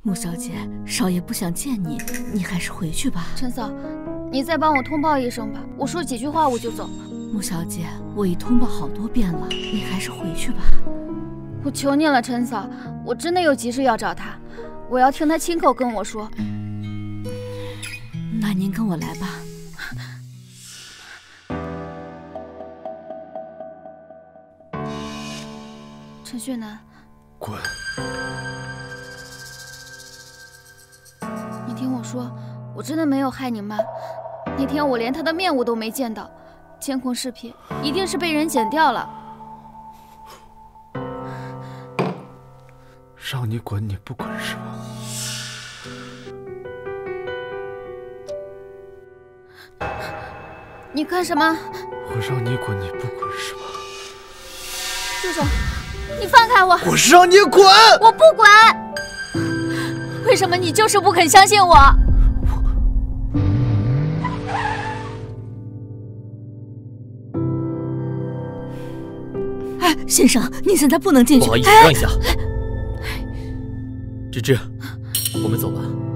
穆小姐，少爷不想见你，你还是回去吧。 陈嫂，你再帮我通报一声吧，我说几句话我就走。 穆小姐，我已通报好多遍了，你还是回去吧。 我求你了，陈嫂，我真的有急事要找他，我要听他亲口跟我说。 那您跟我来吧。 陈旭南， 滚！ 你听我说，我真的没有害你妈。那天我连她的面我都没见到，监控视频一定是被人剪掉了。 让你滚你不滚是吧？ 你干什么？ 我让你滚你不滚是吧？ 住手！你放开我！ 我是让你滚！ 我不滚！为什么你就是不肯相信我？ 哎，先生，你现在不能进去。 不好意思，让一下。芝芝，我们走吧。